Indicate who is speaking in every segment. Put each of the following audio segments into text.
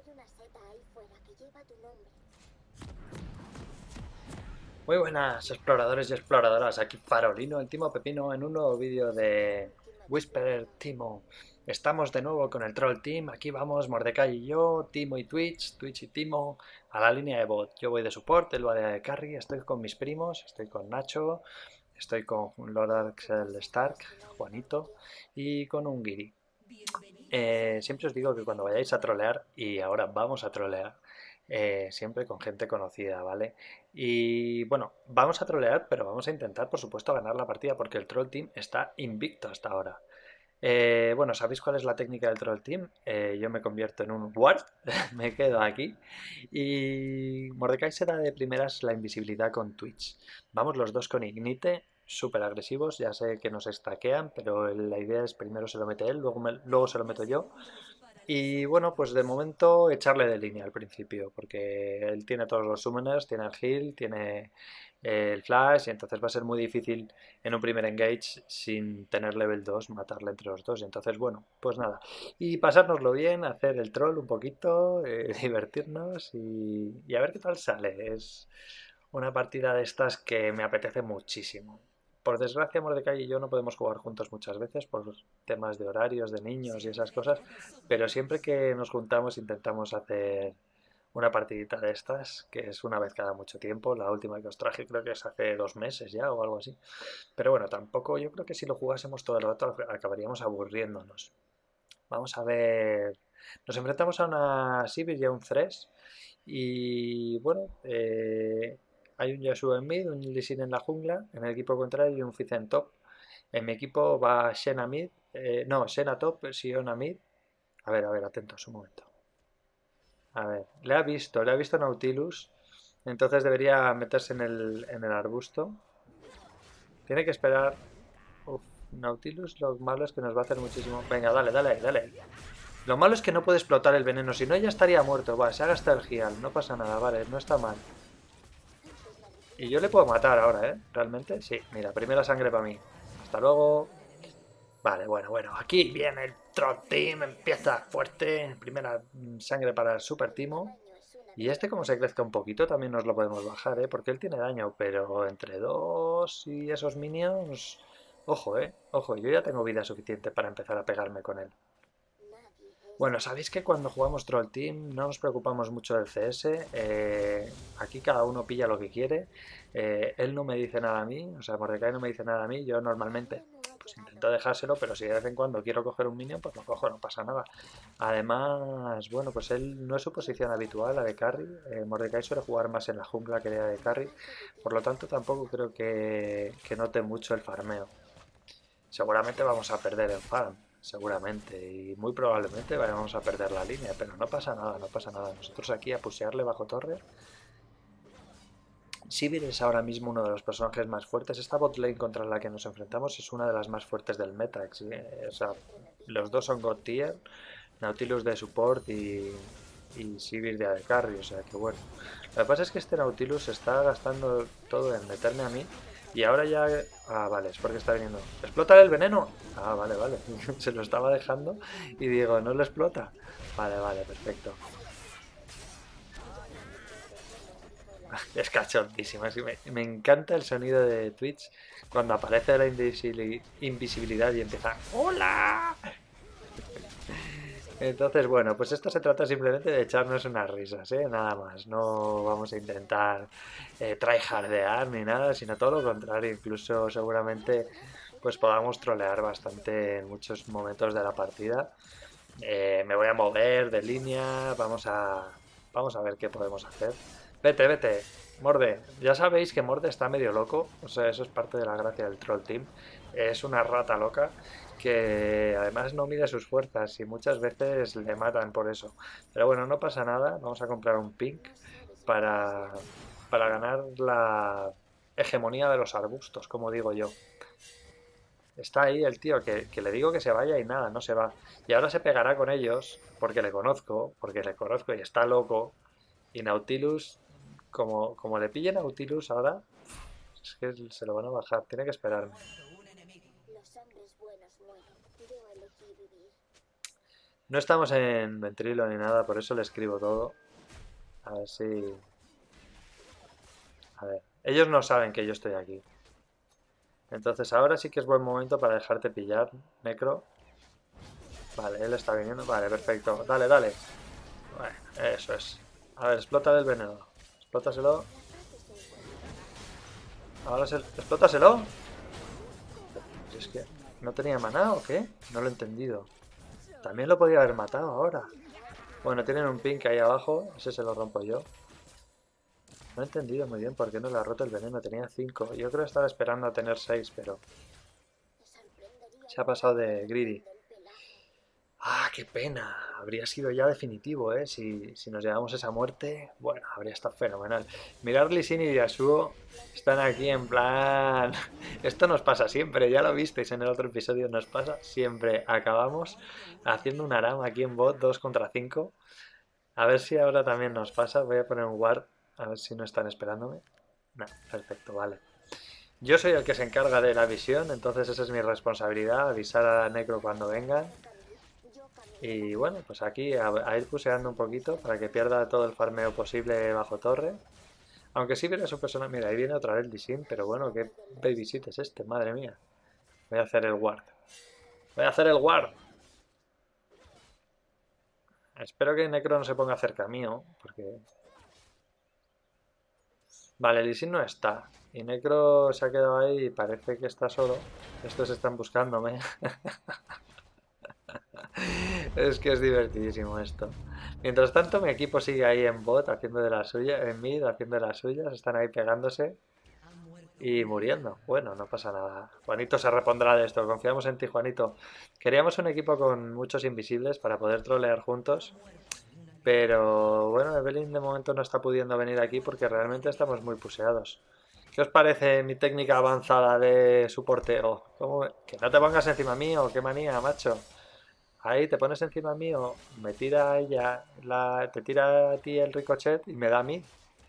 Speaker 1: Muy buenas exploradores y exploradoras, aquí Farolino, el Timo Pepino, en un nuevo vídeo de Whisperer Timo. Estamos de nuevo con el Troll Team, aquí vamos Mordecai y yo, Timo y Twitch, Twitch y Timo, a la línea de bot. Yo voy de support, él va de carry, estoy con mis primos, estoy con Nacho, estoy con Lord Axel Stark, Juanito y con un Guiri. Siempre os digo que cuando vayáis a trolear, y ahora vamos a trolear, siempre con gente conocida, ¿vale? Y bueno, vamos a trolear, pero vamos a intentar, por supuesto, ganar la partida porque el Troll Team está invicto hasta ahora. Bueno, ¿sabéis cuál es la técnica del Troll Team? Yo me convierto en un Ward, me quedo aquí y Mordecai se da de primeras la invisibilidad con Twitch. Vamos los dos con Ignite, súper agresivos, ya sé que nos estaquean, pero la idea es primero se lo mete él, luego se lo meto yo. Y bueno, pues de momento echarle de línea al principio, porque él tiene todos los summoners, tiene el heal, tiene el flash, y entonces va a ser muy difícil en un primer engage sin tener level 2 matarle entre los dos. Y entonces, bueno, pues nada. Y pasárnoslo bien, hacer el troll un poquito, divertirnos y a ver qué tal sale. Es una partida de estas que me apetece muchísimo. Por desgracia, Mordecai y yo no podemos jugar juntos muchas veces por temas de horarios, de niños y esas cosas, pero siempre que nos juntamos intentamos hacer una partidita de estas, que es una vez cada mucho tiempo. La última que os traje creo que es hace 2 meses ya o algo así. Pero bueno, tampoco, yo creo que si lo jugásemos todo el rato acabaríamos aburriéndonos. Vamos a ver. Nos enfrentamos a una Sivir y a un Thresh. Y bueno, hay un Yasuo en mid, un Lee Sin en la jungla, en el equipo contrario y un Fizz en top. En mi equipo va Shen mid, no, Shen a top, Sion a mid. A ver, atentos un momento. A ver, le ha visto Nautilus, entonces debería meterse en el arbusto. Tiene que esperar. Uf, Nautilus, lo malo es que nos va a hacer muchísimo. Venga, dale, dale ahí, dale ahí. Lo malo es que no puede explotar el veneno, si no ya estaría muerto. Va, se ha gastado el Gial, no pasa nada, vale, no está mal. Y yo le puedo matar ahora, ¿eh? ¿Realmente? Sí, mira, primera sangre para mí. Hasta luego. Vale, bueno, aquí viene el Troll Team, empieza fuerte. Primera sangre para el Super Timo. Y este como se crezca un poquito también nos lo podemos bajar, ¿eh? Porque él tiene daño, pero entre dos y esos minions... Ojo, ¿eh? Ojo, yo ya tengo vida suficiente para empezar a pegarme con él. Bueno, sabéis que cuando jugamos Troll Team no nos preocupamos mucho del CS. Aquí cada uno pilla lo que quiere. Él no me dice nada a mí, o sea, Mordecai no me dice nada a mí. Yo normalmente pues intento dejárselo, pero si de vez en cuando quiero coger un minion, pues lo cojo, no pasa nada. Además, bueno, pues él no es su posición habitual, la de carry. Mordecai suele jugar más en la jungla que de carry. Por lo tanto, tampoco creo que note mucho el farmeo. Seguramente vamos a perder en farm, seguramente, y muy probablemente vayamos a perder la línea, pero no pasa nada, no pasa nada. Nosotros aquí a pusearle bajo torre. Sivir es ahora mismo uno de los personajes más fuertes. Esta bot lane contra la que nos enfrentamos es una de las más fuertes del meta. O sea, los dos son God tier, Nautilus de support y Sivir de AD carry, o sea que bueno. Lo que pasa es que este Nautilus se está gastando todo en meterme a mí y ahora ya... Ah, vale, es porque está viniendo. ¿Explota el veneno? Ah, vale, vale. Se lo estaba dejando y digo, ¿no lo explota? Vale, vale, perfecto. Es cachondísimo. Me encanta el sonido de Twitch cuando aparece la invisibilidad y empieza ¡Hola! Entonces, bueno, pues esto se trata simplemente de echarnos unas risas, ¿eh? Nada más. No vamos a intentar tryhardear ni nada, sino todo lo contrario. Incluso seguramente pues podamos trolear bastante en muchos momentos de la partida. Me voy a mover de línea, vamos a ver qué podemos hacer. Vete, vete, Morde. Ya sabéis que Morde está medio loco, o sea, eso es parte de la gracia del Troll Team. Es una rata loca que además no mide sus fuerzas y muchas veces le matan por eso. Pero bueno, no pasa nada, vamos a comprar un pink para, para ganar la hegemonía de los arbustos, como digo yo. Está ahí el tío que le digo que se vaya y nada, no se va. Y ahora se pegará con ellos porque le conozco y está loco. Y Nautilus, como le pille Nautilus ahora, es que se lo van a bajar, tiene que esperarme. No estamos en Ventrilo ni nada, por eso le escribo todo. A ver si... A ver, ellos no saben que yo estoy aquí. Entonces ahora sí que es buen momento para dejarte pillar, Necro. Vale, él está viniendo. Vale, perfecto. Dale, dale. Bueno, eso es. A ver, explota el veneno. Explótaselo. Ahora se... ¡Explótaselo! Si es que... ¿No tenía maná o qué? No lo he entendido. También lo podía haber matado ahora. Bueno, tienen un pink ahí abajo. Ese se lo rompo yo. No he entendido muy bien por qué no le ha roto el veneno. Tenía 5. Yo creo que estaba esperando a tener 6, pero... Se ha pasado de greedy. Ah, qué pena. Habría sido ya definitivo, ¿eh? Si nos llevamos esa muerte, bueno, habría estado fenomenal. Mirar Lee Sin y Yasuo están aquí en plan... Esto nos pasa siempre, ya lo visteis en el otro episodio, nos pasa siempre. Acabamos haciendo un ARAM aquí en bot 2 contra 5. A ver si ahora también nos pasa. Voy a poner un ward, a ver si no están esperándome. No, perfecto, vale. Yo soy el que se encarga de la visión, entonces esa es mi responsabilidad, avisar a Necro cuando vengan. Y bueno, pues aquí a ir puseando un poquito para que pierda todo el farmeo posible bajo torre. Aunque sí viene su persona. Mira, ahí viene otra vez Lee Sin, pero bueno, qué babysit es este, madre mía. Voy a hacer el ward. Voy a hacer el ward. Espero que Necro no se ponga cerca mío, porque... Vale, Lee Sin no está. Y Necro se ha quedado ahí y parece que está solo. Estos están buscándome. Es que es divertidísimo esto. Mientras tanto, mi equipo sigue ahí en bot haciendo de la suya, en mid haciendo de las suyas, están ahí pegándose y muriendo. Bueno, no pasa nada. Juanito se repondrá de esto, confiamos en ti, Juanito. Queríamos un equipo con muchos invisibles para poder trolear juntos, pero bueno, Evelyn de momento no está pudiendo venir aquí porque realmente estamos muy puseados. ¿Qué os parece mi técnica avanzada de soporteo? Que no te pongas encima mío, qué manía, macho. Ahí te pones encima mío, me tira ella, te tira a ti el ricochet y me da a mí.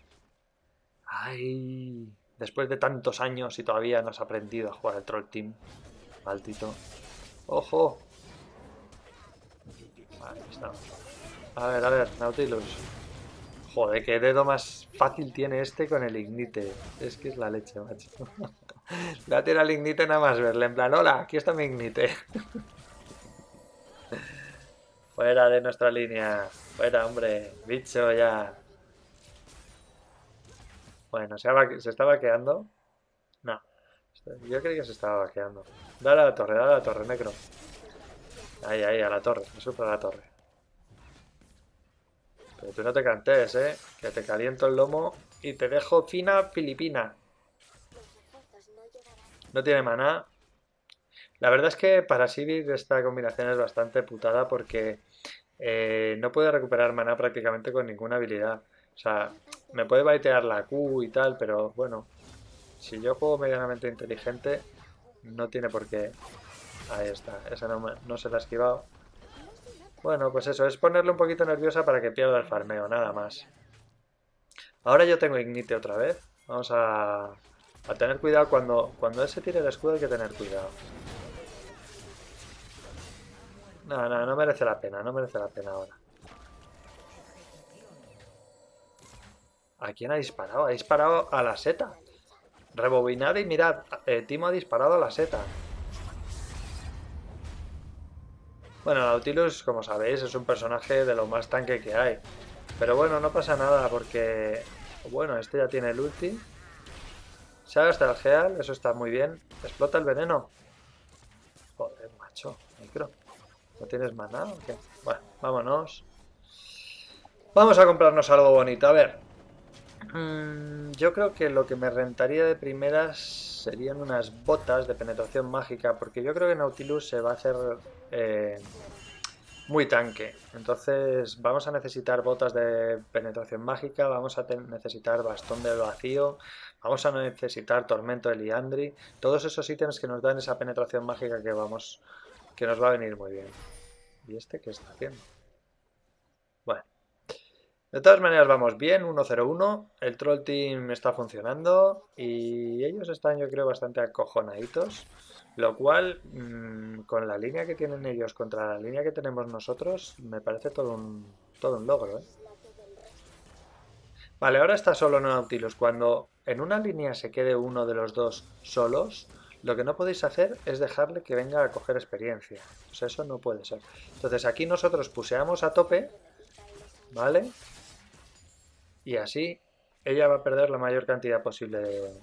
Speaker 1: Ay, después de tantos años y todavía no has aprendido a jugar al Troll Team. Maldito. ¡Ojo! Ahí está. A ver, Nautilus. Joder, qué dedo más fácil tiene este con el Ignite. Es que es la leche, macho. La tira el Ignite nada más verle. En plan, hola, aquí está mi Ignite. Fuera de nuestra línea. Fuera, hombre. Bicho ya. Bueno, se está vaqueando. No. Yo creí que se estaba vaqueando. Dale a la torre, Necro. Ahí, ahí, a la torre. Eso para la torre. Pero tú no te cantes, ¿eh? Que te caliento el lomo y te dejo fina filipina. No tiene maná. La verdad es que para Sivir esta combinación es bastante putada porque no puede recuperar maná prácticamente con ninguna habilidad. O sea, me puede baitear la Q y tal, pero bueno, si yo juego medianamente inteligente, no tiene por qué. Ahí está, esa no se la ha esquivado. Bueno, pues eso, es ponerle un poquito nerviosa para que pierda el farmeo, nada más. Ahora yo tengo Ignite otra vez. Vamos a tener cuidado cuando ese tire el escudo, hay que tener cuidado. No, no, no merece la pena, no merece la pena ahora. ¿A quién ha disparado? Ha disparado a la seta. Rebobinad y mirad, Timo ha disparado a la seta. Bueno, Nautilus, como sabéis, es un personaje de lo más tanque que hay. Pero bueno, no pasa nada porque... Bueno, este ya tiene el ulti. Se ha gastado el Heal, eso está muy bien. ¿Explota el veneno? Joder, macho, micro. ¿No tienes maná o qué? Bueno, vámonos. Vamos a comprarnos algo bonito. A ver, yo creo que lo que me rentaría de primeras serían unas botas de penetración mágica, porque yo creo que Nautilus se va a hacer eh, muy tanque. Entonces vamos a necesitar botas de penetración mágica, vamos a necesitar bastón del vacío, vamos a necesitar tormento de Liandry, todos esos ítems que nos dan esa penetración mágica que nos va a venir muy bien. ¿Y este qué está haciendo? Bueno. De todas maneras vamos bien, 1-0-1, el Troll Team está funcionando y ellos están yo creo bastante acojonaditos, lo cual con la línea que tienen ellos contra la línea que tenemos nosotros me parece todo un logro, ¿eh? Vale, ahora está solo Nautilus. Cuando en una línea se quede uno de los dos solos, lo que no podéis hacer es dejarle que venga a coger experiencia. Pues eso no puede ser. Entonces aquí nosotros puseamos a tope, ¿vale? Y así ella va a perder la mayor cantidad posible de...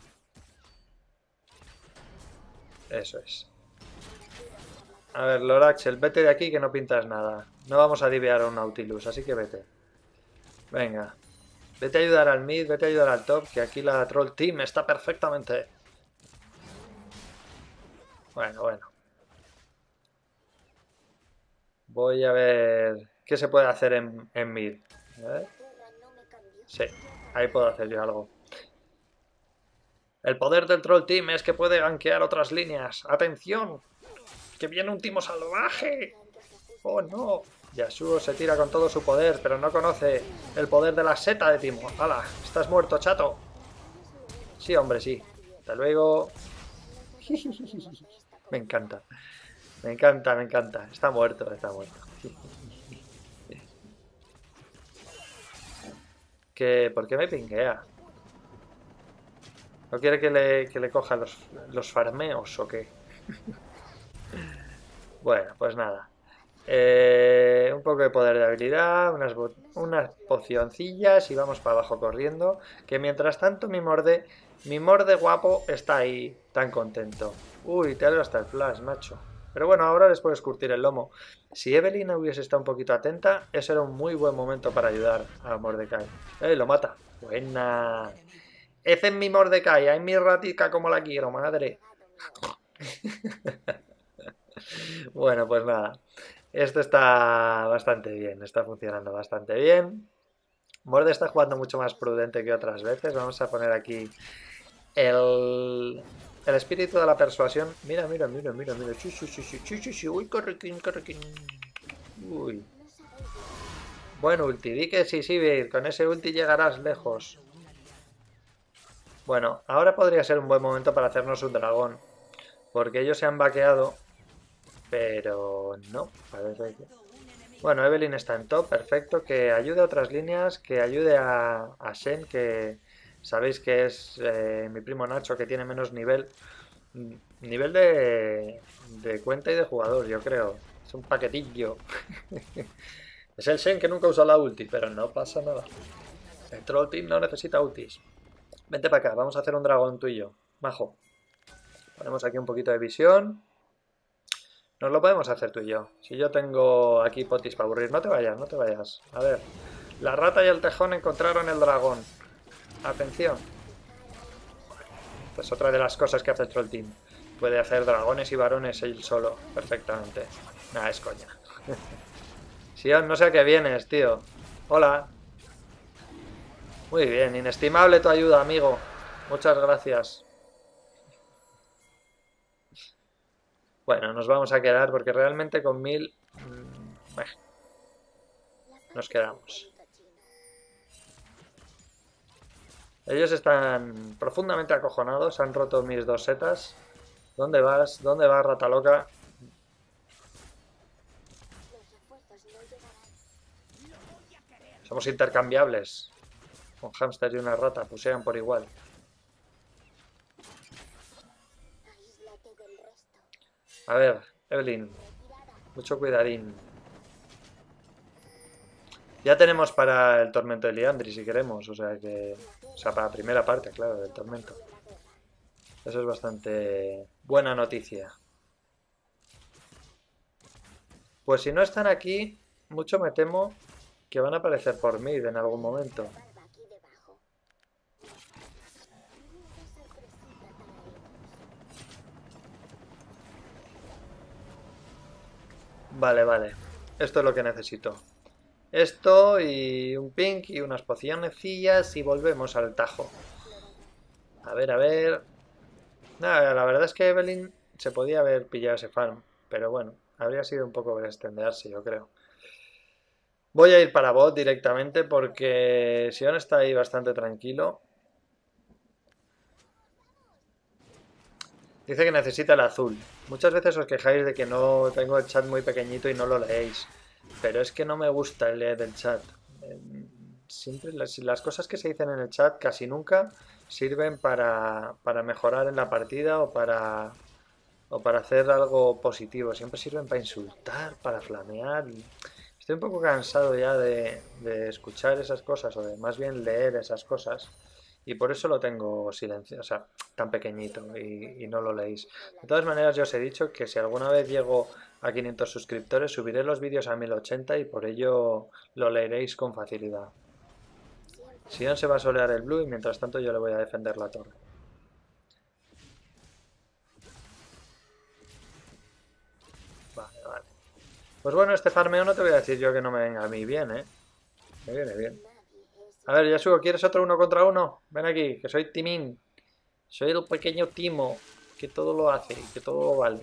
Speaker 1: Eso es. A ver, Lord Axel, vete de aquí que no pintas nada. No vamos a divear a un Nautilus, así que vete. Venga. Vete a ayudar al mid, vete a ayudar al top, que aquí la Troll Team está perfectamente. Bueno. Voy a ver qué se puede hacer en mid. A ver. Sí, ahí puedo hacer yo algo. El poder del Troll Team es que puede gankear otras líneas. ¡Atención! ¡Que viene un timo salvaje! ¡Oh, no! Yasuo se tira con todo su poder, pero no conoce el poder de la seta de Timo. ¡Hala! ¡Estás muerto, chato! Sí, hombre, sí. Hasta luego. Me encanta. Me encanta, me encanta. Está muerto, está muerto. ¿Por qué me pinguea? ¿No quiere que le coja los farmeos o qué? Bueno, pues nada. Un poco de poder de habilidad, unas pocioncillas y vamos para abajo corriendo. Que mientras tanto mi morde guapo está ahí, tan contento. Uy, te ha dado hasta el flash, macho. Pero bueno, ahora les puedes curtir el lomo. Si Evelyn hubiese estado un poquito atenta, ese era un muy buen momento para ayudar a Mordecai. Lo mata! Buena. Ese es mi Mordecai, hay mi ratica como la quiero, madre. Bueno, pues nada. Esto está bastante bien, está funcionando bastante bien. Morde está jugando mucho más prudente que otras veces. Vamos a poner aquí el espíritu de la persuasión. Mira. Uy, correquín. Uy. Buen ulti. Di que sí, Sivir. Con ese ulti llegarás lejos. Bueno, ahora podría ser un buen momento para hacernos un dragón. Porque ellos se han vaqueado. Pero no, parece que... Bueno, Evelyn está en top, perfecto. Que ayude a otras líneas, que ayude a Shen, que sabéis que es mi primo Nacho, que tiene menos nivel. Nivel de cuenta y de jugador, yo creo. Es un paquetillo. Es el Shen que nunca usa la ulti, pero no pasa nada. El Troll Team no necesita ultis. Vente para acá, vamos a hacer un dragón tú y yo. Majo. Ponemos aquí un poquito de visión. Nos lo podemos hacer tú y yo. Si yo tengo aquí potis para aburrir. No te vayas, no te vayas. A ver. La rata y el tejón encontraron el dragón. Atención. Pues otra de las cosas que hace el Troll Team. Puede hacer dragones y varones él solo. Perfectamente. Nah, es coña. Sion, no sé a qué vienes, tío. Hola. Muy bien, inestimable tu ayuda, amigo. Muchas gracias. Bueno, nos vamos a quedar porque realmente con 1000... bueno, nos quedamos. Ellos están profundamente acojonados, han roto mis dos setas. ¿Dónde vas? ¿Dónde vas, rata loca? Somos intercambiables. Un hámster y una rata pusean por igual. A ver, Evelyn, mucho cuidadín. Ya tenemos para el tormento de Liandry si queremos, o sea que... O sea, para la primera parte, claro, del tormento. Eso es bastante buena noticia. Pues si no están aquí, mucho me temo que van a aparecer por mid en algún momento. Vale. Esto es lo que necesito. Esto y un pink y unas pocionecillas y volvemos al tajo. A ver. Nada, la verdad es que Evelyn se podía haber pillado ese farm, pero bueno, habría sido un poco extenderse, yo creo. Voy a ir para bot directamente porque Sion está ahí bastante tranquilo. Dice que necesita el azul. Muchas veces os quejáis de que no tengo el chat muy pequeñito y no lo leéis. Pero es que no me gusta leer el chat. Siempre las cosas que se dicen en el chat casi nunca sirven para mejorar en la partida o para hacer algo positivo. Siempre sirven para insultar, para flamear. Estoy un poco cansado ya de escuchar esas cosas o de más bien leer esas cosas. Y por eso lo tengo silencio, o sea, tan pequeñito y no lo leéis. De todas maneras, yo os he dicho que si alguna vez llego a 500 suscriptores, subiré los vídeos a 1080 y por ello lo leeréis con facilidad. Sion se va a solear el blue y mientras tanto yo le voy a defender la torre. Vale, vale. Pues bueno, este farmeo no te voy a decir yo que no me venga a mí bien, ¿eh? Me viene bien. A ver, Yasuo, ¿quieres otro 1 contra 1? Ven aquí, que soy Timín. Soy el pequeño Timo, que todo lo hace y que todo lo vale.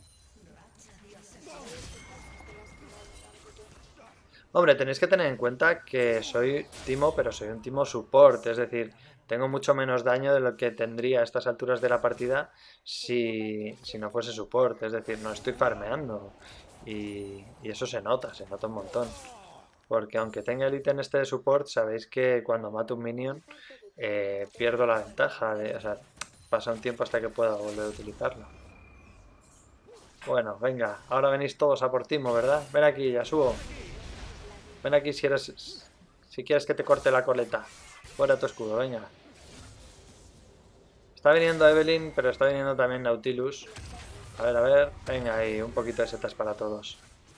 Speaker 1: Hombre, tenéis que tener en cuenta que soy Timo, pero soy un Timo support. Es decir, tengo mucho menos daño de lo que tendría a estas alturas de la partida si no fuese support. Es decir, no estoy farmeando. Y eso se nota un montón. Porque aunque tenga el ítem este de support, sabéis que cuando mato un minion pierdo la ventaja. O sea, pasa un tiempo hasta que pueda volver a utilizarlo. Bueno, venga, ahora venís todos a por Timo, ¿verdad? Ven aquí, Yasuo. Ven aquí si quieres que te corte la coleta. Fuera tu escudo, venga. Está viniendo Evelynn, pero está viniendo también Nautilus. A ver, venga ahí, un poquito de setas para todos.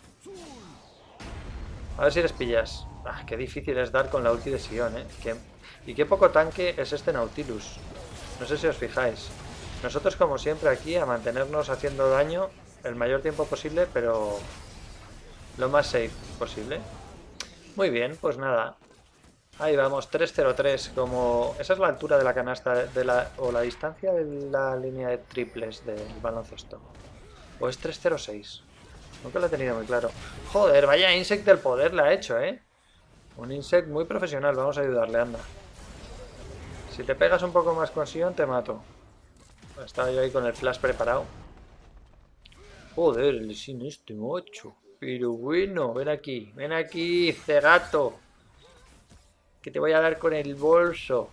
Speaker 1: A ver si les pillas. Ah, qué difícil es dar con la ulti de Sion, ¿eh? Y qué poco tanque es este Nautilus. No sé si os fijáis. Nosotros, como siempre, aquí a mantenernos haciendo daño el mayor tiempo posible, pero lo más safe posible. Muy bien, pues nada. Ahí vamos, 3-0-3. Esa es la altura de la canasta o la distancia de la línea de triples del baloncesto. O es 3-0-6. Nunca lo he tenido muy claro. Joder, vaya insect del poder le ha hecho, ¿eh? Un insect muy profesional. Vamos a ayudarle, anda. Si te pegas un poco más con Sion, te mato. Estaba yo ahí con el flash preparado. Joder, el sin este mocho. Pero bueno, ven aquí, cegato. Que te voy a dar con el bolso.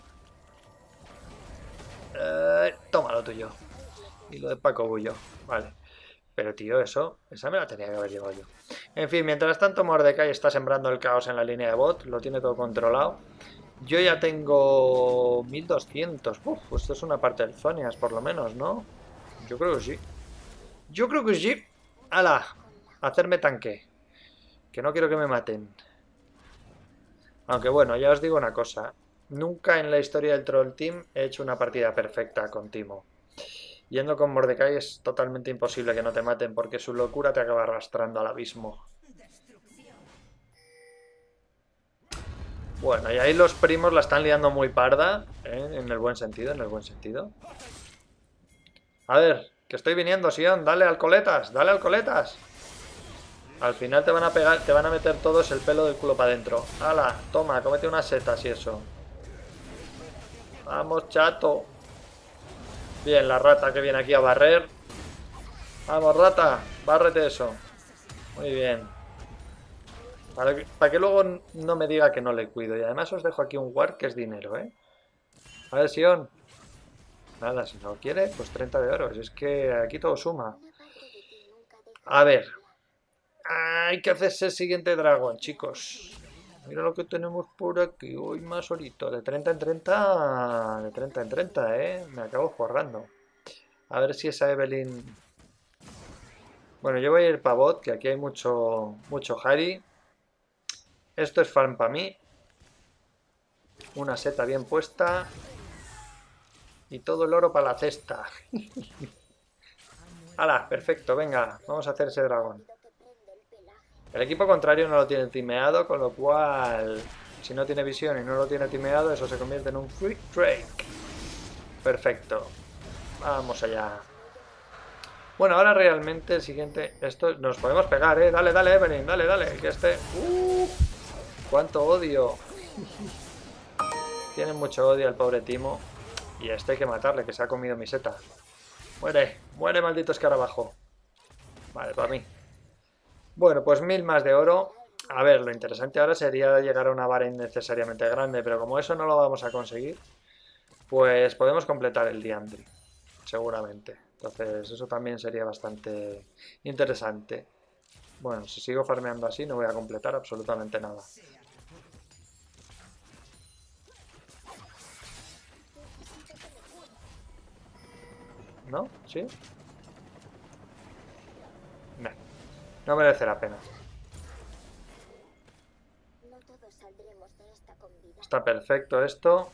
Speaker 1: Toma lo tuyo. Y lo de Paco Bullo. Vale. Pero tío, esa me la tenía que haber llevado yo. En fin, mientras tanto Mordecai está sembrando el caos en la línea de bot. Lo tiene todo controlado. Yo ya tengo 1200. Uf, pues esto es una parte del Zonias, por lo menos, ¿no? Yo creo que sí. Yo creo que sí. ¡Hala! Hacerme tanque. Que no quiero que me maten. Aunque bueno, ya os digo una cosa. Nunca en la historia del Troll Team he hecho una partida perfecta con Timo. Yendo con Mordecai es totalmente imposible que no te maten porque su locura te acaba arrastrando al abismo. Bueno, y ahí los primos la están liando muy parda, ¿eh? En el buen sentido, en el buen sentido. A ver, que estoy viniendo, Sion, dale alcoletas, dale alcoletas. Al final te van a pegar, te van a meter todos el pelo del culo para adentro. ¡Hala! Toma, cómete unas setas y eso. Vamos, chato. Bien, la rata que viene aquí a barrer. Vamos, rata, bárrete eso. Muy bien. Para que luego no me diga que no le cuido. Y además os dejo aquí un ward que es dinero, ¿eh? A ver, Sion. Nada, si no quiere, pues 30 de oro. Si es que aquí todo suma. A ver. Hay que hacerse el siguiente dragón, chicos. Mira lo que tenemos por aquí. Hoy más orito. De 30 en 30. De 30 en 30, ¿eh? Me acabo forrando. A ver si esa Evelynn... Bueno, yo voy a ir para bot, que aquí hay mucho Harry. Esto es farm para mí. Una seta bien puesta. Y todo el oro para la cesta. ¡Hala! Perfecto, venga. Vamos a hacer ese dragón. El equipo contrario no lo tiene timeado, con lo cual... Si no tiene visión y no lo tiene timeado, eso se convierte en un free Drake. Perfecto. Vamos allá. Bueno, ahora realmente el siguiente... Esto nos podemos pegar, ¿eh? Dale, dale, Evelyn, dale, dale. Que este... ¡Cuánto odio! Tiene mucho odio al pobre Timo. Y a este hay que matarle, que se ha comido mi seta. Muere, muere, maldito escarabajo. Vale, para mí. Bueno, pues 1000 más de oro. A ver, lo interesante ahora sería llegar a una vara innecesariamente grande, pero como eso no lo vamos a conseguir, pues podemos completar el Diandri, seguramente. Entonces eso también sería bastante interesante. Bueno, si sigo farmeando así no voy a completar absolutamente nada. ¿No? ¿Sí? No, no merece la pena. Está perfecto esto.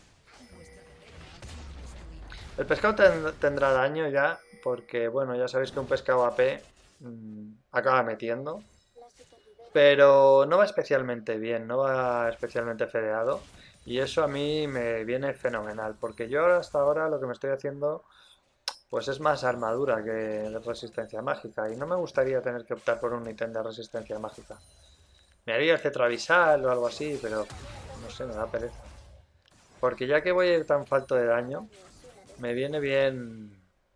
Speaker 1: El pescado tendrá daño ya, porque bueno, ya sabéis que un pescado AP acaba metiendo. Pero no va especialmente bien, no va especialmente fedeado. Y eso a mí me viene fenomenal, porque yo hasta ahora lo que me estoy haciendo pues es más armadura que resistencia mágica. Y no me gustaría tener que optar por un ítem de resistencia mágica. Me haría el cetrabisal o algo así, pero no sé, me da pereza. Porque ya que voy a ir tan falto de daño, me viene bien...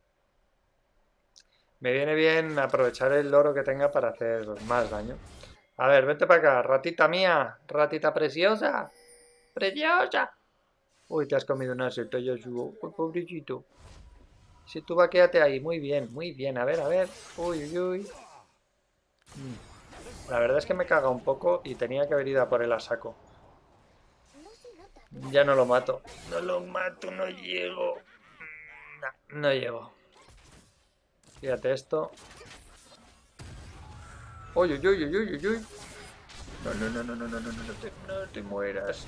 Speaker 1: Me viene bien aprovechar el oro que tenga para hacer más daño. A ver, vente para acá, ratita mía, ratita preciosa, preciosa. Uy, te has comido una seta, Yasuo. Uy, pobrecito. Si tú va, quédate ahí, muy bien, muy bien. A ver. Uy, uy, uy. La verdad es que me caga un poco y tenía que haber ido a por él a saco. Ya no lo mato. No lo mato, no llego. No, no llego. Fíjate esto. Uy, uy, uy, uy, uy, uy. No, no, no, no, no, no, no, no te mueras.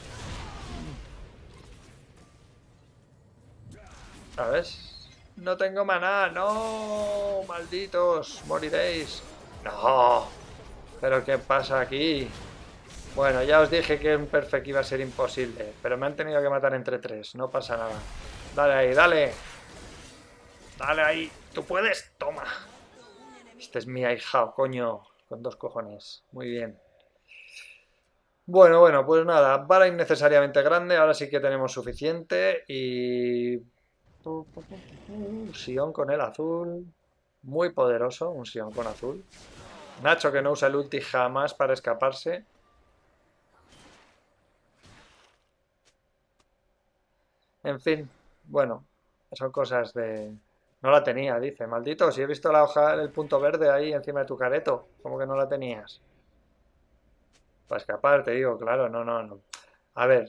Speaker 1: ¿Sabes? No tengo maná, no, malditos, moriréis. No, pero ¿qué pasa aquí? Bueno, ya os dije que un perfect iba a ser imposible, pero me han tenido que matar entre tres, no pasa nada. Dale ahí, dale. Dale ahí, tú puedes, toma. Este es mi ahijao, coño, con 2 cojones. Muy bien. Bueno, pues nada, vara innecesariamente grande, ahora sí que tenemos suficiente y... Sion con el azul, muy poderoso, un Sion con azul. Nacho que no usa el ulti jamás para escaparse. En fin, bueno, son cosas de... No la tenía, dice, maldito, si he visto la hoja, el punto verde ahí encima de tu careto, ¿cómo que no la tenías? Para escapar, te digo, claro, no. A ver,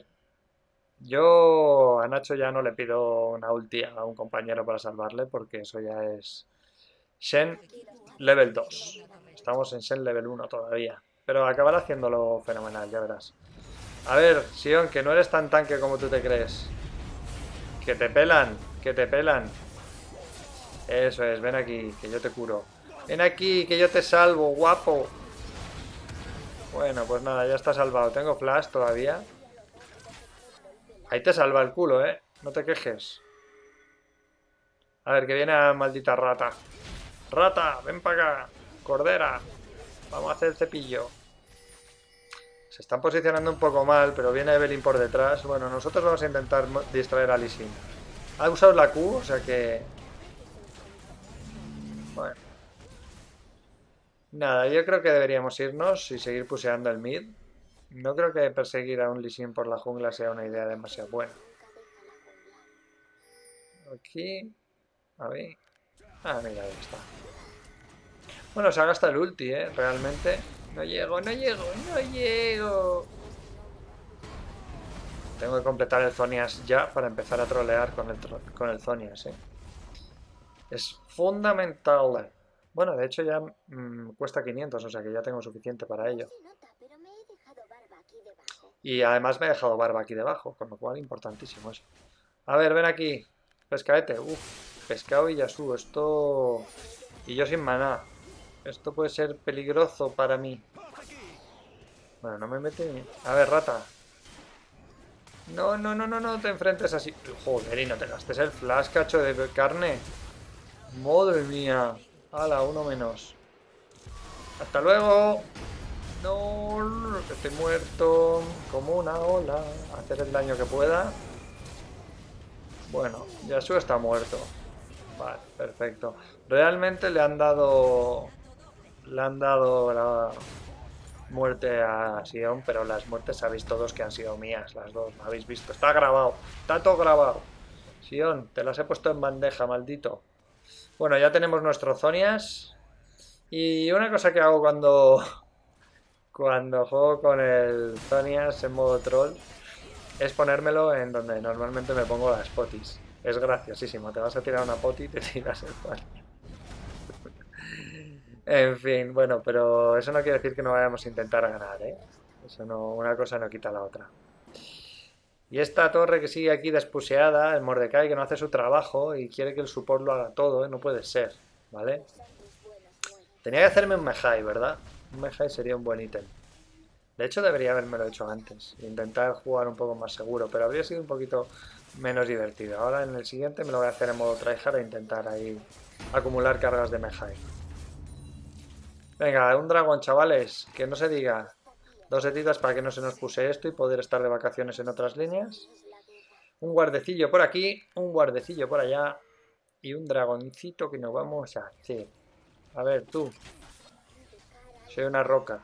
Speaker 1: yo a Nacho ya no le pido una ulti a un compañero para salvarle, porque eso ya es Shen level 2. Estamos en Shen level 1 todavía. Pero acabará haciéndolo fenomenal, ya verás. A ver, Sion, que no eres tan tanque como tú te crees. Que te pelan, que te pelan. Eso es, ven aquí, que yo te curo. Ven aquí, que yo te salvo, guapo. Bueno, pues nada, ya está salvado. Tengo flash todavía. Ahí te salva el culo, ¿eh? No te quejes. A ver, que viene la maldita rata. Rata, ven para acá. Cordera. Vamos a hacer el cepillo. Se están posicionando un poco mal, pero viene Evelyn por detrás. Bueno, nosotros vamos a intentar distraer a Lee Sin. Ha usado la Q, o sea que... Bueno. Nada, yo creo que deberíamos irnos y seguir puseando el mid. No creo que perseguir a un Lee Sin por la jungla sea una idea demasiado buena. Aquí... A ver... Ah, mira, ahí está. Bueno, se ha gastado el ulti, ¿eh? Realmente. No llego. Tengo que completar el Zonias ya para empezar a trolear con el Zonias, ¿eh? Es fundamental. Bueno, de hecho ya cuesta 500, o sea que ya tengo suficiente para ello. Y además me he dejado barba aquí debajo, con lo cual importantísimo eso. A ver, ven aquí. Pescaete. Uf, pescado y Yasuo. Esto... Y yo sin maná. Esto puede ser peligroso para mí. Bueno, no me mete... A ver, rata. No te enfrentes así. Joder, y no te gastes el flash, cacho de carne. Madre mía. ¡Hala! Uno menos. ¡Hasta luego! No, estoy muerto. Como una ola. Hacer el daño que pueda. Bueno, Yasuo está muerto. Vale, perfecto. Realmente le han dado la muerte a Sion, pero las muertes sabéis todos que han sido mías, las dos, ¿lo habéis visto? Está grabado, está todo grabado. Sion, te las he puesto en bandeja, maldito. Bueno, ya tenemos nuestros Zonias. Y una cosa que hago cuando juego con el Zonias en modo troll es ponérmelo en donde normalmente me pongo las potis. Es graciosísimo, te vas a tirar una poti y te tiras el pan. En fin, bueno, pero eso no quiere decir que no vayamos a intentar ganar, ¿eh? Eso no, una cosa no quita la otra. Y esta torre que sigue aquí despuseada, el Mordecai que no hace su trabajo y quiere que el support lo haga todo, ¿eh? No puede ser, ¿vale? Tenía que hacerme un Mejai, ¿verdad? Un Mejai sería un buen ítem. De hecho, debería habérmelo hecho antes. Intentar jugar un poco más seguro, pero habría sido un poquito menos divertido. Ahora en el siguiente me lo voy a hacer en modo tryhard e intentar ahí acumular cargas de Mejai. Venga, un dragón, chavales, que no se diga. 2 setitas para que no se nos puse esto y poder estar de vacaciones en otras líneas. Un guardecillo por aquí, un guardecillo por allá y un dragoncito que nos vamos a hacer. A ver, tú. Soy una roca.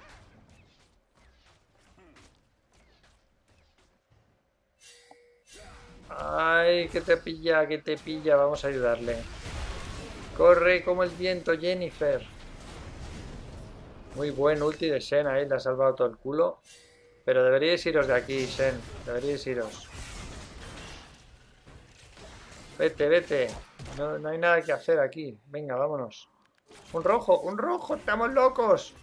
Speaker 1: Ay, que te pilla, que te pilla. Vamos a ayudarle. Corre como el viento, Jennifer. Muy buen ulti de Shen ahí, le ha salvado todo el culo. Pero deberíais iros de aquí, Shen. Deberíais iros. Vete, vete. No hay nada que hacer aquí. Venga, vámonos. Un rojo, estamos locos.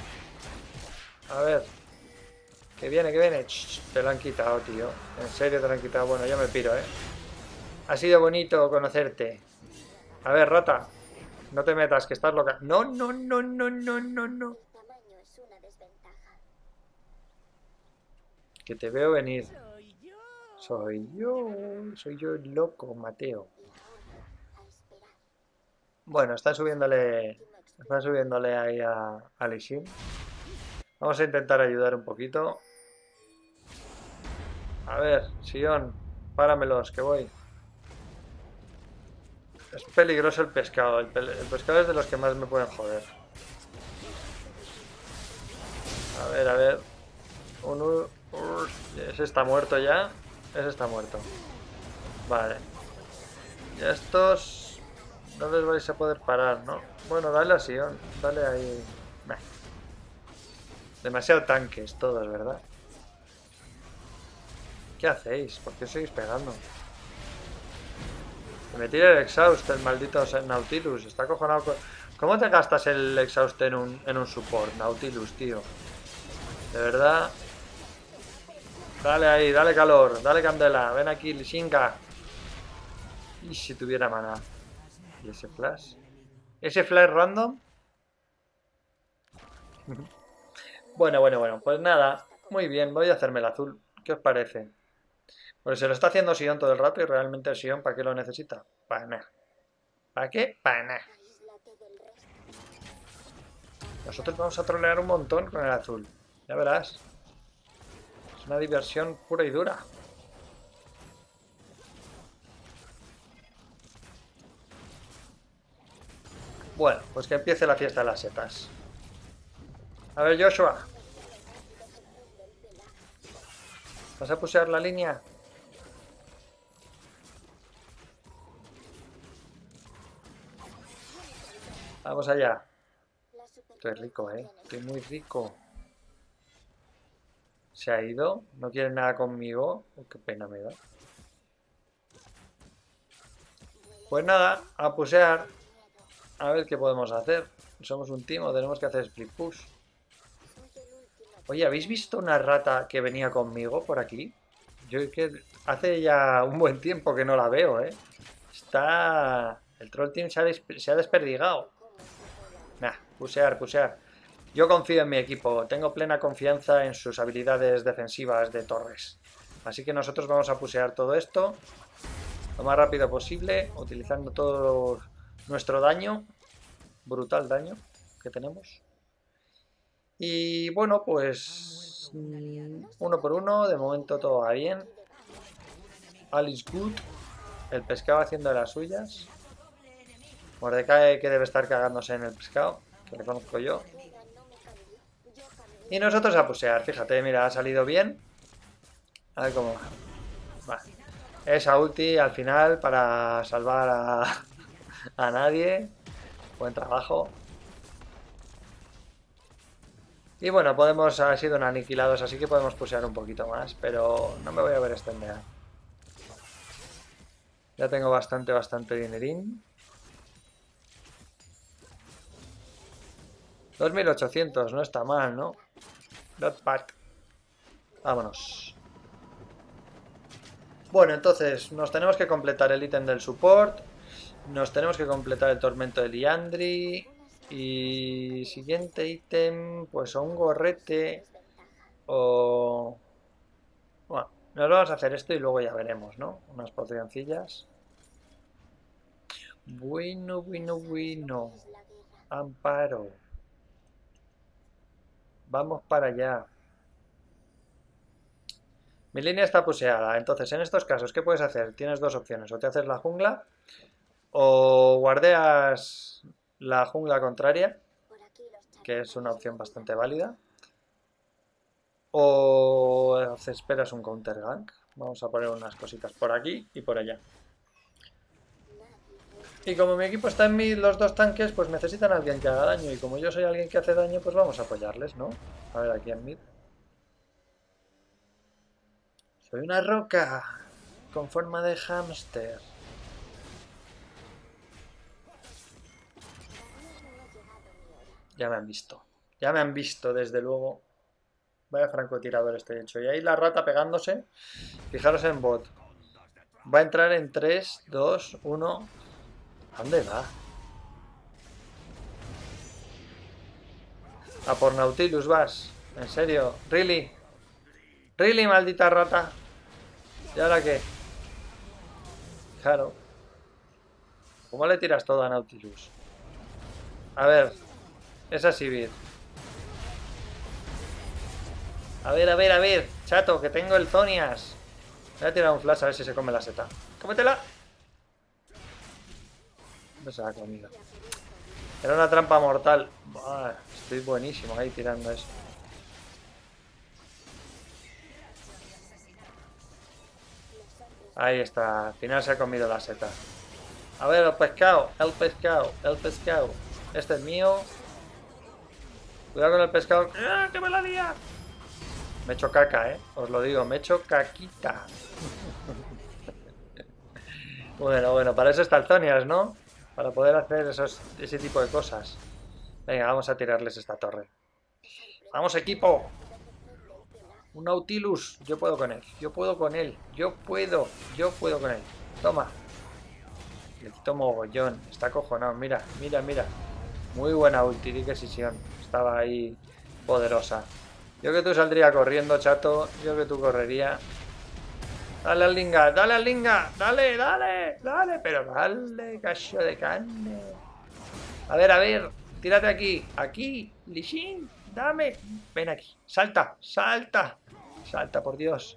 Speaker 1: A ver. Que viene, que viene. Te lo han quitado, tío. En serio te lo han quitado. Bueno, yo me piro, ¿eh? Ha sido bonito conocerte. A ver, rata. No te metas, que estás loca. No, no, no, no, no, no, no. Que te veo venir. Soy yo el loco, Mateo. Bueno, están subiéndole ahí a Lee Sin. Vamos a intentar ayudar un poquito. A ver, Sion, páramelos, que voy. Es peligroso el pescado. El pescado es de los que más me pueden joder. A ver. Ese está muerto ya. Ese está muerto. Vale. Y estos no les vais a poder parar, ¿no? Bueno, dale a Sion. Dale ahí. Nah. Demasiado tanques todos, ¿verdad? ¿Qué hacéis? ¿Por qué seguís pegando? Me tira el exhaust, el maldito Nautilus. Está acojonado. ¿Cómo te gastas el exhaust en un support, Nautilus, tío? De verdad. Dale ahí, dale calor, dale candela. Ven aquí, Lishinka. Y si tuviera mana. ¿Y ese flash? ¿Ese flash random? Bueno. Pues nada. Muy bien, voy a hacerme el azul. ¿Qué os parece? Pues se lo está haciendo Sion todo el rato y realmente Sion, ¿para qué lo necesita? Para nada. ¿Para qué? Para nada. Nosotros vamos a trolear un montón con el azul. Ya verás. Es una diversión pura y dura. Bueno, pues que empiece la fiesta de las setas. A ver, Joshua. ¿Vas a pusear la línea? Vamos allá. Estoy rico, ¿eh? Estoy muy rico. ¿Se ha ido? ¿No quiere nada conmigo? Oh, qué pena me da. Pues nada, a pusear. A ver qué podemos hacer. Somos un team o tenemos que hacer split push. Oye, ¿habéis visto una rata que venía conmigo por aquí? Yo es que hace ya un buen tiempo que no la veo, ¿eh? Está... El troll team se ha desperdigado. Nah, pusear. Yo confío en mi equipo. Tengo plena confianza en sus habilidades defensivas de torres. Así que nosotros vamos a pusear todo esto lo más rápido posible, utilizando todo nuestro daño. brutal daño que tenemos. Y bueno, pues uno por uno, de momento todo va bien. Alice Good, el pescado haciendo de las suyas. Mordecai que debe estar cagándose en el pescado, que le conozco yo. Y nosotros a pusear, fíjate, mira, ha salido bien. A ver cómo va. Va. Esa ulti al final para salvar a nadie. Buen trabajo. Y bueno, ha sido un aniquilados, así que podemos pusear un poquito más, pero no me voy a ver extender. Ya tengo bastante dinerín. 2800, no está mal, ¿no? Not bad. Vámonos. Bueno, entonces nos tenemos que completar el ítem del support. Nos tenemos que completar el tormento de Liandry. Y siguiente ítem, pues o un gorrete o... Bueno, nos vamos a hacer esto y luego ya veremos, ¿no? Unas pocioncillas. Bueno. Amparo. Vamos para allá. Mi línea está puseada, entonces en estos casos, ¿qué puedes hacer? Tienes dos opciones, o te haces la jungla o guardeas la jungla contraria, que es una opción bastante válida, o esperas un counter gank. Vamos a poner unas cositas por aquí y por allá. Y como mi equipo está en mid, los dos tanques, pues necesitan a alguien que haga daño, y como yo soy alguien que hace daño, pues vamos a apoyarles, ¿no? A ver, aquí en mid. Soy una roca con forma de hámster. Ya me han visto. Ya me han visto, desde luego. Vaya francotirador estoy hecho. Y ahí la rata pegándose. Fijaros en bot. Va a entrar en 3, 2, 1. ¿A dónde va? A por Nautilus vas. ¿En serio? ¿Really? ¿Really, maldita rata? ¿Y ahora qué? Claro. ¿Cómo le tiras todo a Nautilus? A ver. Es así, Sivir. A ver. Chato, que tengo el Zonias. Voy a tirar un flash a ver si se come la seta. ¡Cómetela! No se la ha comido. Era una trampa mortal. Buah, estoy buenísimo ahí tirando eso. Ahí está. Al final se ha comido la seta. A ver, el pescado. Este es mío. Cuidado con el pescado. ¡Ah, que me la lía! Me he hecho caca, os lo digo, me he hecho caquita. Bueno, para eso está el Zonias, ¿no? Para poder hacer ese tipo de cosas. Venga, vamos a tirarles esta torre. ¡Vamos, equipo! Un Nautilus. Yo puedo con él. Yo puedo con él. Toma. Le quito mogollón. Está acojonado. Mira. Muy buena ulti, qué sesión. Estaba ahí poderosa. Yo que tú saldría corriendo, chato. Yo que tú correría. Dale al linga. Dale. Pero dale, cacho de carne. A ver. Tírate aquí. Aquí. Lishin. Dame. Ven aquí. Salta. Salta, por Dios.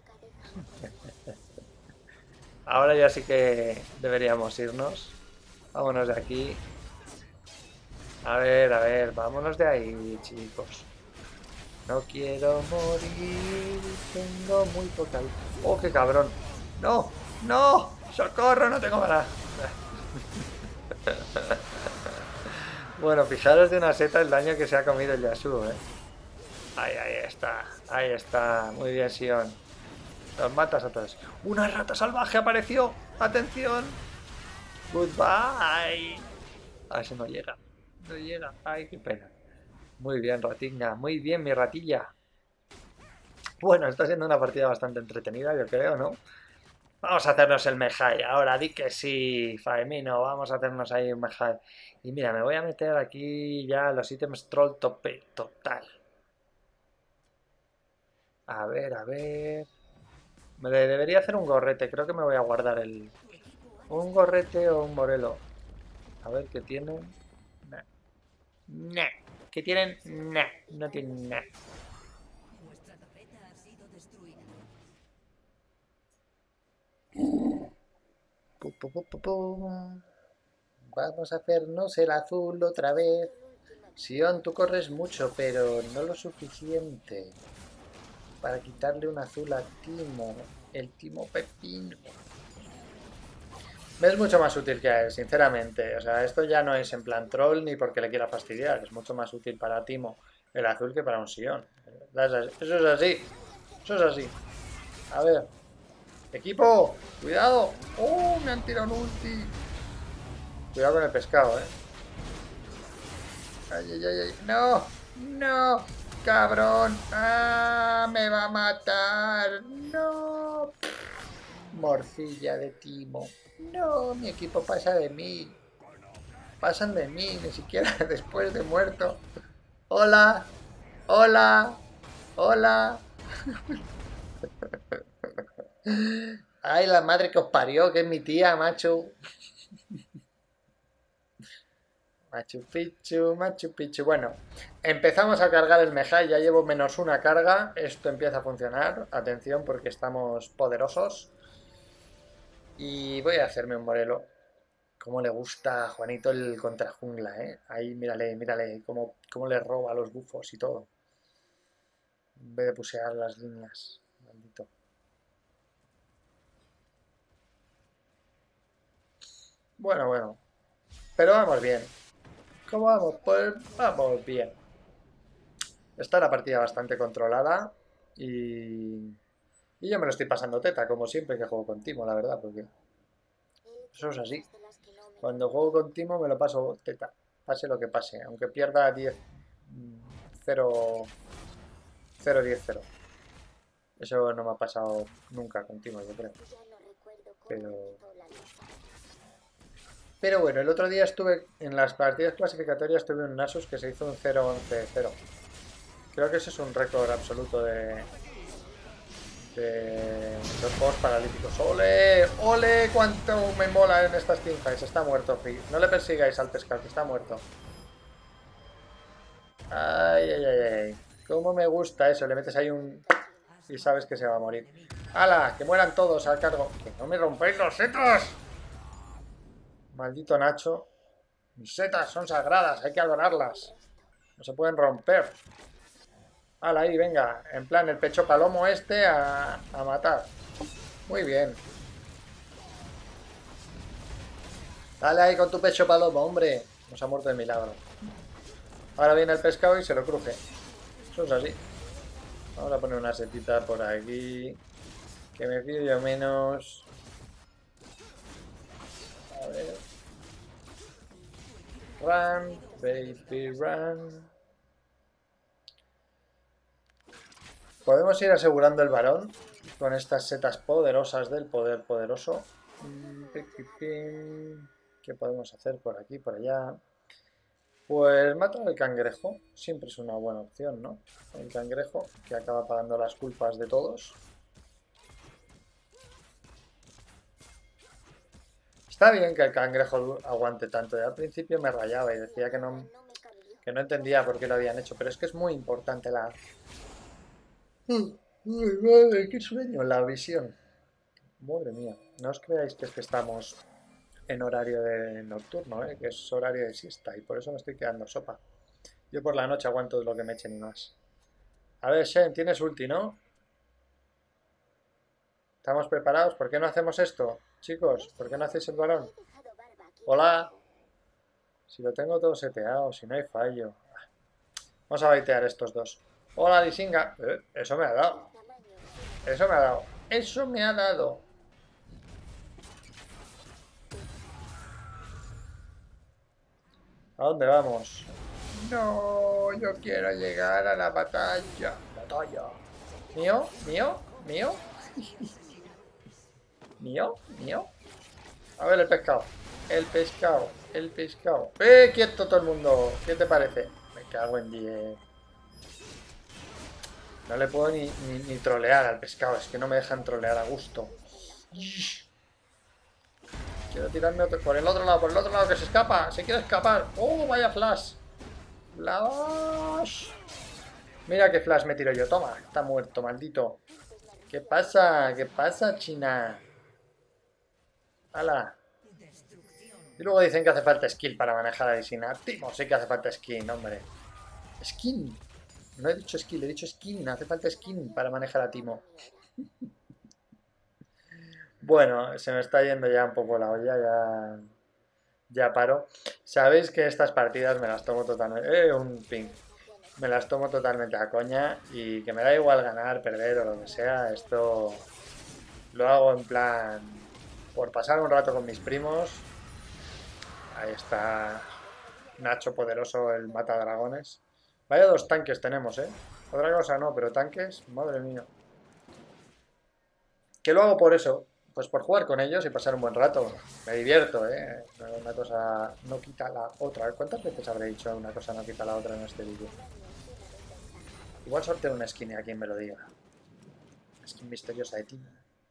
Speaker 1: Ahora ya sí que deberíamos irnos. Vámonos de aquí. A ver. Vámonos de ahí, chicos. No quiero morir. Tengo muy poca vida. ¡Oh, qué cabrón! ¡No! ¡Socorro! No tengo mana. Bueno, fijaros de una seta el daño que se ha comido el Yasuo, Ahí está. Muy bien, Sion. Los matas a todos. ¡Una rata salvaje apareció! ¡Atención! ¡Goodbye! A ver si no llega. ¡Ay, qué pena! Muy bien, ratiña. Muy bien, mi ratilla. Bueno, está siendo una partida bastante entretenida, yo creo, ¿no? Vamos a hacernos el Mejai. Ahora di que sí, Faemino. Vamos a hacernos ahí un Mejai. Y mira, me voy a meter aquí ya los ítems troll tope total. A ver. Me debería hacer un gorrete. Creo que me voy a guardar un gorrete o un morelo. A ver qué tienen. Nah. ¿Qué tienen? Nah. No tienen nada. Vamos a hacernos el azul otra vez. Sion, tú corres mucho, pero no lo suficiente para quitarle un azul a Timo, el Timo Pepino. Me es mucho más útil que a él, sinceramente. O sea, esto ya no es en plan troll ni porque le quiera fastidiar. Es mucho más útil para Timo el azul que para un Sion. Eso es así. Eso es así. A ver. Equipo, cuidado. ¡Oh! Me han tirado un ulti. Cuidado con el pescado, Ay, ay, ay, ay. No. No. Cabrón. Ah, me va a matar. No. Morcilla de Timo. No, mi equipo pasa de mí. Pasan de mí, ni siquiera después de muerto. Hola. Hola. Hola. Ay, la madre que os parió, que es mi tía, macho. Machu Picchu, Machu Picchu. Bueno, empezamos a cargar el Mejai. Ya llevo menos una carga. Esto empieza a funcionar. Atención porque estamos poderosos. Y voy a hacerme un Morelo. Cómo le gusta a Juanito el contrajungla, ¿eh? Ahí, mírale, mírale, cómo le roba los bufos y todo. En vez de pusear las líneas. Maldito. Bueno, bueno. Pero vamos bien. ¿Cómo vamos? Pues vamos bien. Está la partida bastante controlada. Y yo me lo estoy pasando teta, como siempre que juego con Timo, la verdad, porque eso es así. Cuando juego con Timo me lo paso teta, pase lo que pase, aunque pierda 10, 0, 0, 10, 0. Eso no me ha pasado nunca con Timo, yo creo. Pero, pero bueno, el otro día estuve en las partidas clasificatorias, tuve un Nasus que se hizo un 0-11-0. Creo que ese es un récord absoluto de los juegos paralíticos. ¡Ole! ¡Ole! ¡Cuánto me mola en estas teamfights! Está muerto, Free. No le persigáis al pescado, que está muerto. Ay, ay, ay, ay. Cómo me gusta eso. Le metes ahí un... y sabes que se va a morir. ¡Hala! ¡Que mueran todos al cargo! ¡Que no me rompéis los setas! Maldito Nacho. Mis setas son sagradas, hay que adorarlas. No se pueden romper. ¡Hala ahí, venga! En plan, el pecho palomo este a matar. Muy bien. Dale ahí con tu pecho palomo, hombre. Nos ha muerto de milagro. Ahora viene el pescado y se lo cruje. Eso es así. Vamos a poner una setita por aquí. Que me fío yo menos. A ver. Run, baby, run. Podemos ir asegurando el varón con estas setas poderosas del poder poderoso. ¿Qué podemos hacer por aquí, por allá? Pues matar al cangrejo siempre es una buena opción, ¿no? El cangrejo que acaba pagando las culpas de todos. Está bien que el cangrejo aguante tanto. Al principio me rayaba y decía que no entendía por qué lo habían hecho, pero es que es muy importante la... Uy, madre, qué sueño, la visión. Madre mía, no os creáis que es que estamos en horario de nocturno, que es horario de siesta y por eso me estoy quedando sopa. Yo por la noche aguanto lo que me echen y más. A ver, Shen, tienes ulti, ¿no? ¿Estamos preparados? ¿Por qué no hacemos esto? Chicos, ¿por qué no hacéis el balón? Hola. Si lo tengo todo seteado, si no hay fallo. Vamos a baitear estos dos. Hola, Lisinga. Eso me ha dado. Eso me ha dado. Eso me ha dado. ¿A dónde vamos? No, yo quiero llegar a la batalla. Batalla. ¿Mío? ¿Mío? ¿Mío? ¿Mío? ¿Mío? A ver el pescado. El pescado. El pescado. ¡Quieto todo el mundo! ¿Qué te parece? Me cago en 10. No le puedo ni trolear al pescado. Es que no me dejan trolear a gusto. Quiero tirarme por el otro lado que se escapa. Se quiere escapar. ¡Oh, vaya flash! ¡Flash! Mira qué flash me tiro yo. Toma, está muerto, maldito. ¿Qué pasa? ¿Qué pasa, China? ¡Hala! Y luego dicen que hace falta skill para manejar a Isina. Timo, sí que hace falta skin, hombre. Skin. No he dicho skill, he dicho skin. Hace falta skin para manejar a Timo. Bueno, se me está yendo ya un poco la olla, ya paro. Sabéis que estas partidas me las tomo totalmente... un ping. Me las tomo totalmente a coña y que me da igual ganar, perder o lo que sea. Esto lo hago en plan por pasar un rato con mis primos. Ahí está Nacho Poderoso, el matadragones. Vaya dos tanques tenemos, ¿eh? Otra cosa no, pero tanques, madre mía. Que lo hago por eso, pues por jugar con ellos y pasar un buen rato. Me divierto, ¿eh? Una cosa no quita la otra. ¿Cuántas veces habré dicho una cosa no quita la otra en este vídeo? Igual sorteo una skin y a quien me lo diga. Skin misteriosa de Tina.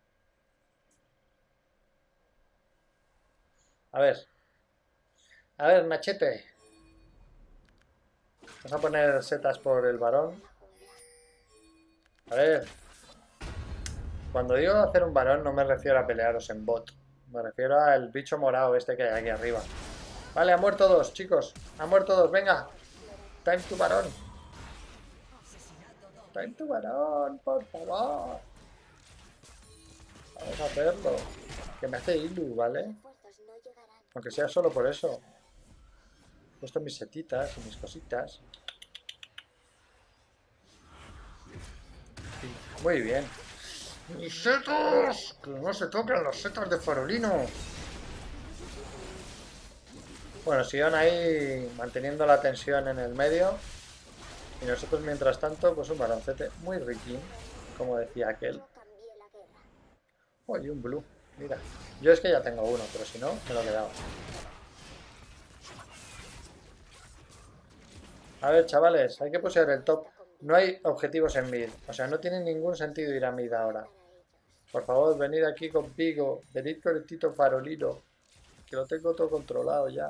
Speaker 1: A ver. A ver, machete. Vamos a poner setas por el varón. A ver. Cuando digo hacer un varón no me refiero a pelearos en bot. Me refiero al bicho morado este que hay aquí arriba. Vale, han muerto dos, chicos. Han muerto dos, venga. Time to varón. Time to varón, por favor. Vamos a hacerlo. Que me hace ilu, ¿vale? Aunque sea solo por eso. He puesto mis setitas y mis cositas. Muy bien. ¡Mis setas! ¡Que no se tocan las setas de farolino! Bueno, Sion ahí manteniendo la tensión en el medio. Y nosotros, mientras tanto, pues un baloncete muy riquín, como decía aquel. Oye, un blue. Mira, yo es que ya tengo uno, pero si no, me lo quedaba. A ver, chavales, hay que poseer el top. No hay objetivos en mid. O sea, no tiene ningún sentido ir a mid ahora. Por favor, venid aquí conmigo. Venid con el Tito Farolino. Que lo tengo todo controlado ya.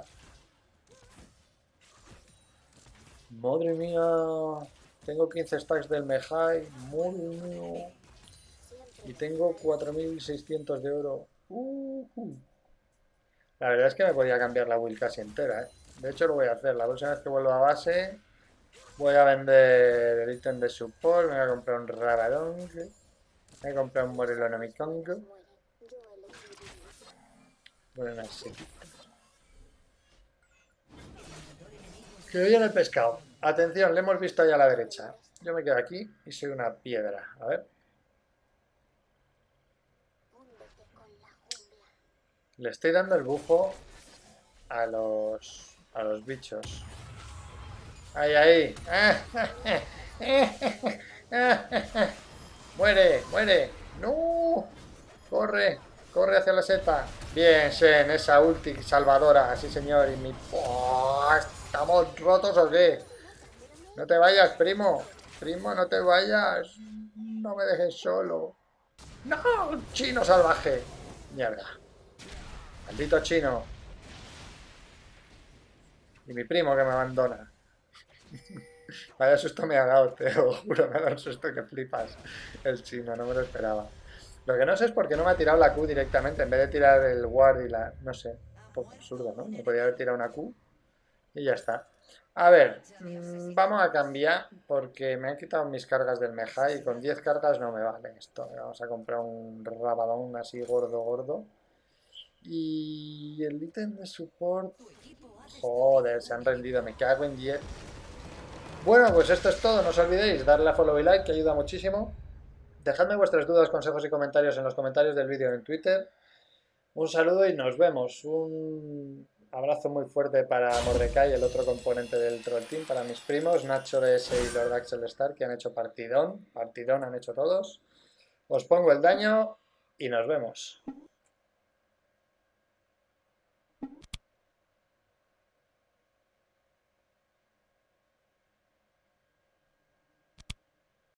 Speaker 1: Madre mía. Tengo 15 stacks del Mejai. Madre mía. Y tengo 4.600 de oro. La verdad es que me podía cambiar la build casi entera, ¿eh? De hecho lo voy a hacer. La próxima vez que vuelva a base voy a vender el ítem de support. Me voy a comprar un Rabadon. Me voy a comprar un Morelonomicong. Bueno, unas setitas. Que viene el pescado. Atención, le hemos visto ahí a la derecha. Yo me quedo aquí y soy una piedra. A ver. Le estoy dando el bufo a los bichos. ¡Ahí, ahí! ¡Muere, muere! ¡No! ¡Corre! ¡Corre hacia la seta! Bien, Shen, esa ulti salvadora. Sí, señor. Y mi... ¡Oh! ¿Estamos rotos o qué? No te vayas, primo. Primo, no te vayas. No me dejes solo. ¡No! ¡Chino salvaje! Mierda. Maldito chino. Y mi primo que me abandona. Vaya susto me ha dado, te lo juro, me ha dado un susto que flipas. El chino, no me lo esperaba. Lo que no sé es por qué no me ha tirado la Q directamente, en vez de tirar el ward y la... No sé, un poco absurdo, ¿no? Me podría haber tirado una Q y ya está. A ver, vamos a cambiar porque me han quitado mis cargas del Meja y con 10 cargas no me vale esto. Vamos a comprar un Rabadón así gordo, gordo. Y el ítem de support... Joder, se han rendido, me cago en 10. Bueno, pues esto es todo. No os olvidéis darle a follow y like, que ayuda muchísimo. Dejadme vuestras dudas, consejos y comentarios en los comentarios del vídeo en Twitter. Un saludo y nos vemos. Un abrazo muy fuerte para Mordecai, el otro componente del Troll Team, para mis primos, Nacho DS y Lord Axel Star, que han hecho partidón. Partidón han hecho todos. Os pongo el daño y nos vemos.